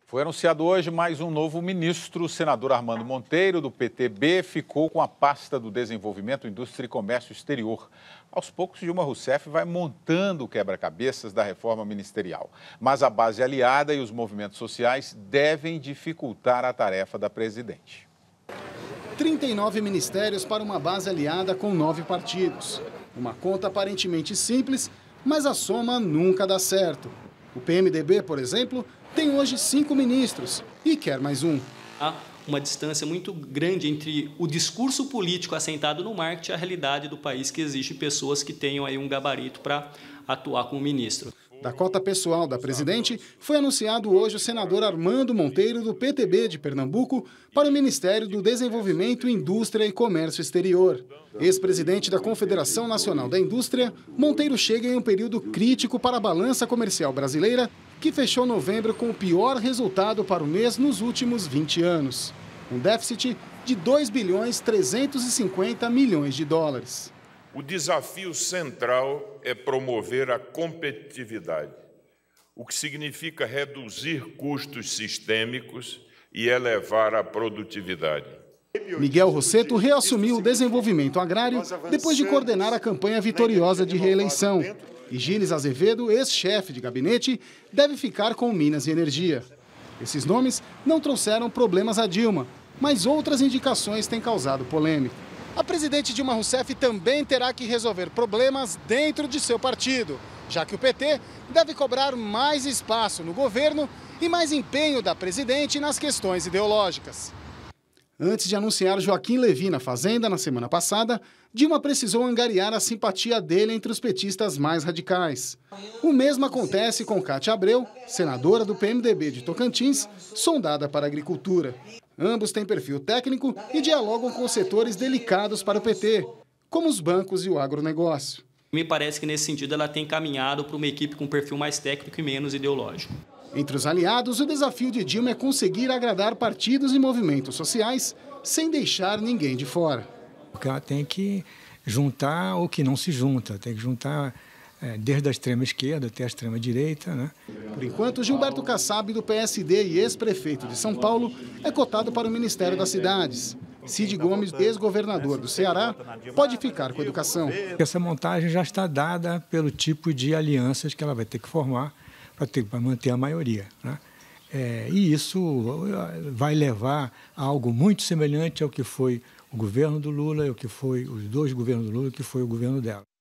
Foi anunciado hoje mais um novo ministro. O senador Armando Monteiro, do PTB, ficou com a pasta do Desenvolvimento, Indústria e Comércio Exterior. Aos poucos, Dilma Rousseff vai montando o quebra-cabeças da reforma ministerial. Mas a base aliada e os movimentos sociais devem dificultar a tarefa da presidente. 39 ministérios para uma base aliada com 9 partidos. Uma conta aparentemente simples, mas a soma nunca dá certo. O PMDB, por exemplo, tem hoje 5 ministros e quer mais um. Há uma distância muito grande entre o discurso político assentado no marketing e a realidade do país, que exige pessoas que tenham aí um gabarito para atuar como ministro. Da cota pessoal da presidente, foi anunciado hoje o senador Armando Monteiro, do PTB de Pernambuco, para o Ministério do Desenvolvimento, Indústria e Comércio Exterior. Ex-presidente da Confederação Nacional da Indústria, Monteiro chega em um período crítico para a balança comercial brasileira, que fechou novembro com o pior resultado para o mês nos últimos 20 anos. Um déficit de 2 bilhões 350 milhões de dólares. O desafio central é promover a competitividade, o que significa reduzir custos sistêmicos e elevar a produtividade. Miguel Rossetto reassumiu o desenvolvimento agrário depois de coordenar a campanha vitoriosa de reeleição. E Gilles Azevedo, ex-chefe de gabinete, deve ficar com Minas e Energia. Esses nomes não trouxeram problemas a Dilma, mas outras indicações têm causado polêmica. A presidente Dilma Rousseff também terá que resolver problemas dentro de seu partido, já que o PT deve cobrar mais espaço no governo e mais empenho da presidente nas questões ideológicas. Antes de anunciar Joaquim Levy na Fazenda na semana passada, Dilma precisou angariar a simpatia dele entre os petistas mais radicais. O mesmo acontece com Cátia Abreu, senadora do PMDB de Tocantins, sondada para a agricultura. Ambos têm perfil técnico e dialogam com setores delicados para o PT, como os bancos e o agronegócio. Me parece que, nesse sentido, ela tem caminhado para uma equipe com perfil mais técnico e menos ideológico. Entre os aliados, o desafio de Dilma é conseguir agradar partidos e movimentos sociais sem deixar ninguém de fora. Porque ela tem que juntar o que não se junta, tem que juntar desde a extrema esquerda até a extrema direita, né? Por enquanto, Gilberto Kassab, do PSD e ex-prefeito de São Paulo, é cotado para o Ministério das Cidades. Cid Gomes, ex-governador do Ceará, pode ficar com a educação. Essa montagem já está dada pelo tipo de alianças que ela vai ter que formar para manter a maioria, né? E isso vai levar a algo muito semelhante ao que foi o governo do Lula, ao que foi os 2 governos do Lula, que foi o governo dela.